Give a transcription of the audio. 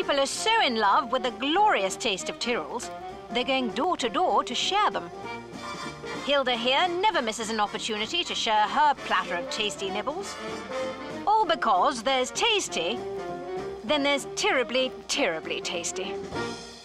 People are so in love with the glorious taste of Tyrrells, they're going door to door to share them. Hilda here never misses an opportunity to share her platter of tasty nibbles. All because there's tasty, then there's terribly, terribly tasty.